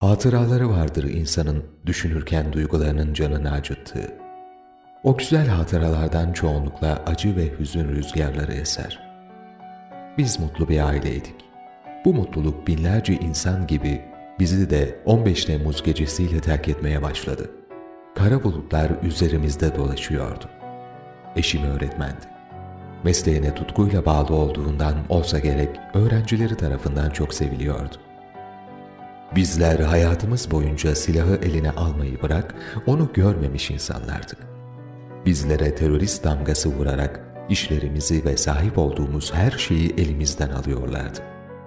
Hatıraları vardır insanın düşünürken duygularının canını acıttığı. O güzel hatıralardan çoğunlukla acı ve hüzün rüzgarları eser. Biz mutlu bir aileydik. Bu mutluluk binlerce insan gibi bizi de 15 Temmuz gecesiyle terk etmeye başladı. Kara bulutlar üzerimizde dolaşıyordu. Eşim öğretmendi. Mesleğine tutkuyla bağlı olduğundan olsa gerek öğrencileri tarafından çok seviliyordu. Bizler hayatımız boyunca silahı eline almayı bırak, onu görmemiş insanlardık. Bizlere terörist damgası vurarak işlerimizi ve sahip olduğumuz her şeyi elimizden alıyorlardı.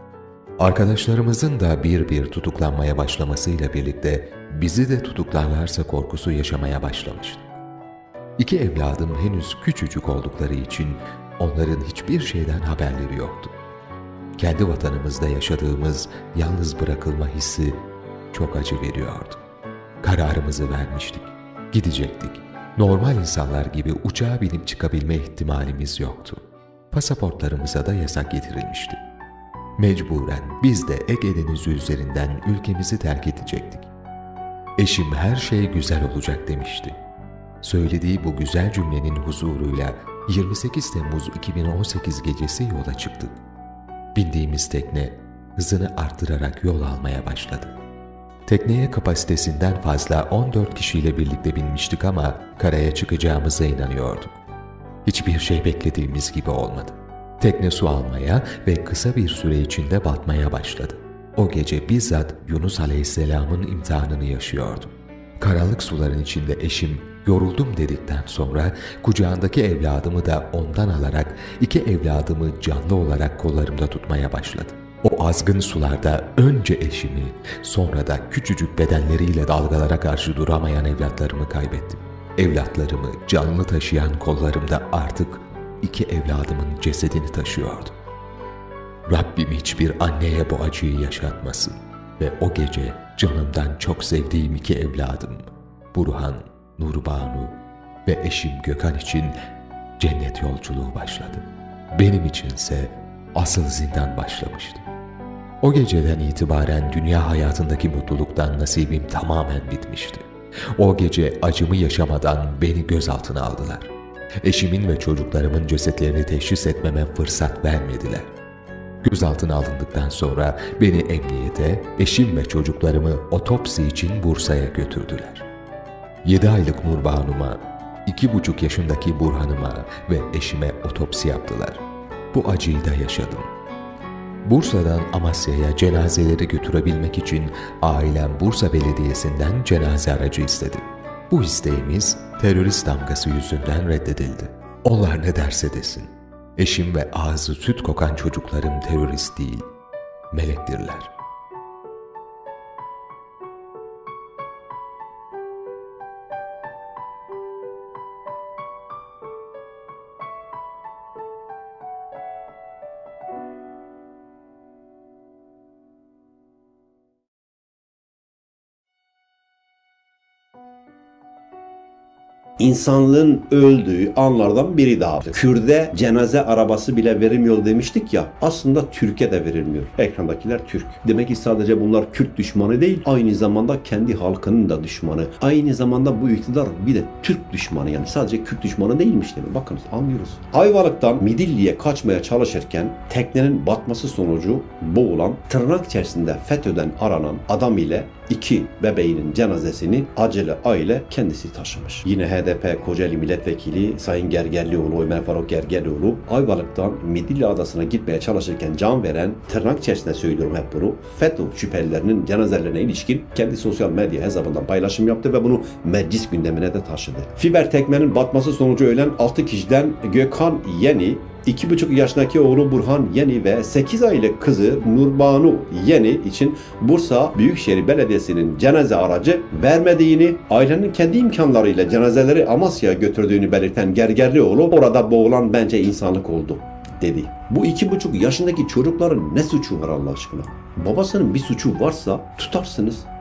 Arkadaşlarımızın da bir bir tutuklanmaya başlamasıyla birlikte bizi de tutuklarlarsa korkusu yaşamaya başlamıştı. İki evladım henüz küçücük oldukları için onların hiçbir şeyden haberleri yoktu. Kendi vatanımızda yaşadığımız yalnız bırakılma hissi çok acı veriyordu. Kararımızı vermiştik, gidecektik. Normal insanlar gibi uçağa binip çıkabilme ihtimalimiz yoktu. Pasaportlarımıza da yasak getirilmişti. Mecburen biz de Ege Denizi üzerinden ülkemizi terk edecektik. Eşim her şey güzel olacak demişti. Söylediği bu güzel cümlenin huzuruyla 28 Temmuz 2018 gecesi yola çıktık. Bindiğimiz tekne hızını arttırarak yol almaya başladı. Tekneye kapasitesinden fazla 14 kişiyle birlikte binmiştik ama karaya çıkacağımıza inanıyorduk. Hiçbir şey beklediğimiz gibi olmadı. Tekne su almaya ve kısa bir süre içinde batmaya başladı. O gece bizzat Yunus Aleyhisselam'ın imtihanını yaşıyordum. Karanlık suların içinde eşim yoruldum dedikten sonra kucağındaki evladımı da ondan alarak iki evladımı canlı olarak kollarımda tutmaya başladı. O azgın sularda önce eşimi, sonra da küçücük bedenleriyle dalgalara karşı duramayan evlatlarımı kaybettim. Evlatlarımı canlı taşıyan kollarımda artık iki evladımın cesedini taşıyordum. Rabbim hiçbir anneye bu acıyı yaşatmasın ve o gece canımdan çok sevdiğim iki evladım, Burhan, Nurbanu ve eşim Gökhan için cennet yolculuğu başladı. Benim içinse asıl zindan başlamıştı. O geceden itibaren dünya hayatındaki mutluluktan nasibim tamamen bitmişti. O gece acımı yaşamadan beni gözaltına aldılar. Eşimin ve çocuklarımın cesetlerini teşhis etmeme fırsat vermediler. Gözaltına alındıktan sonra beni emniyete, eşim ve çocuklarımı otopsi için Bursa'ya götürdüler. 7 aylık Nurbanu'ma, 2,5 yaşındaki Burhan'ıma ve eşime otopsi yaptılar. Bu acıyı da yaşadım. Bursa'dan Amasya'ya cenazeleri götürebilmek için ailem Bursa Belediyesi'nden cenaze aracı istedi. Bu isteğimiz terörist damgası yüzünden reddedildi. Onlar ne derse desin. Eşim ve ağzı süt kokan çocuklarım terörist değil, melektirler. İnsanlığın öldüğü anlardan biri daha. Kürt'e cenaze arabası bile verilmiyor demiştik ya. Aslında Türkiye de verilmiyor. Ekrandakiler Türk. Demek ki sadece bunlar Kürt düşmanı değil, aynı zamanda kendi halkının da düşmanı. Aynı zamanda bu iktidar bir de Türk düşmanı, yani sadece Kürt düşmanı değilmiş demek. Bakınız, anlıyoruz. Ayvalık'tan Midilli'ye kaçmaya çalışırken teknenin batması sonucu boğulan, tırnak içerisinde FETÖ'den aranan adam ile 2 bebeğinin cenazesini acele aile kendisi taşımış. Yine HDP Kocaeli Milletvekili Sayın Gergerlioğlu, Ömer Faruk Gergerlioğlu, Ayvalık'tan Midilli Adası'na gitmeye çalışırken can veren, tırnak içerisinde söylüyorum hep bunu, FETÖ şüphelilerinin cenazelerine ilişkin kendi sosyal medya hesabından paylaşım yaptı ve bunu meclis gündemine de taşıdı. Fiber teknenin batması sonucu ölen 6 kişiden Gökhan Yeni, 2,5 yaşındaki oğlu Burhan Yeni ve 8 aylık kızı Nurbanu Yeni için Bursa Büyükşehir Belediyesi'nin cenaze aracı vermediğini, ailenin kendi imkanlarıyla cenazeleri Amasya'ya götürdüğünü belirten Gergerlioğlu, orada boğulan bence insanlık oldu dedi. Bu 2,5 yaşındaki çocukların ne suçu var Allah aşkına? Babasının bir suçu varsa tutarsınız,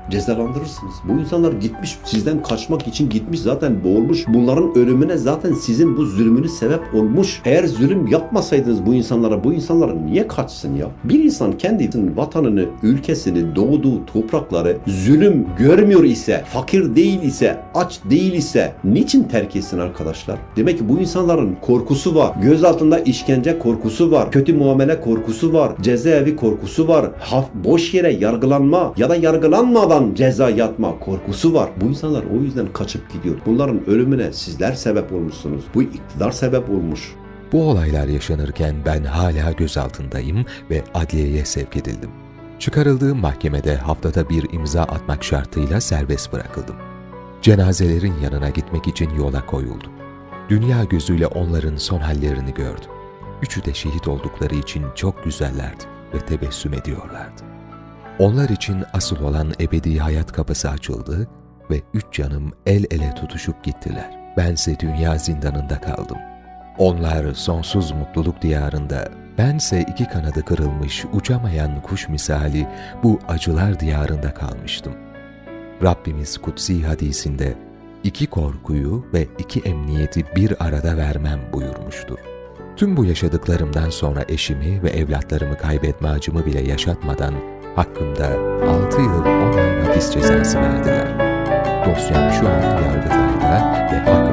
cezalandırırsınız. Bu insanlar gitmiş, sizden kaçmak için gitmiş, zaten boğulmuş. Bunların ölümüne zaten sizin bu zulmünüz sebep olmuş. Eğer zulüm yapmasaydınız bu insanlara niye kaçsın ya? Bir insan kendi vatanını, ülkesini, doğduğu toprakları zulüm görmüyor ise, fakir değil ise, aç değil ise niçin terk etsin arkadaşlar? Demek ki bu insanların korkusu var. Göz altında işkence korkusu var. Kötü muamele korkusu var. Cezaevi korkusu var. Boş yere yargılanma ya da yargılanmadan ceza yatma korkusu var. Bu insanlar o yüzden kaçıp gidiyor. Bunların ölümüne sizler sebep olmuşsunuz. Bu iktidar sebep olmuş. Bu olaylar yaşanırken ben hala gözaltındayım ve adliyeye sevk edildim. Çıkarıldığım mahkemede haftada bir imza atmak şartıyla serbest bırakıldım. Cenazelerin yanına gitmek için yola koyuldum. Dünya gözüyle onların son hallerini gördüm. Üçü de şehit oldukları için çok güzellerdi ve tebessüm ediyorlardı. Onlar için asıl olan ebedi hayat kapısı açıldı ve 3 canım el ele tutuşup gittiler. Bense dünya zindanında kaldım. Onlar sonsuz mutluluk diyarında, bense 2 kanadı kırılmış, uçamayan kuş misali bu acılar diyarında kalmıştım. Rabbimiz kutsi hadisinde 2 korkuyu ve 2 emniyeti bir arada vermem buyurmuştur. Tüm bu yaşadıklarımdan sonra eşimi ve evlatlarımı kaybetme acımı bile yaşatmadan hakkımda 6 yıl 10 ay hapis cezası verdiler. Dosyam şu an yargıtayda ve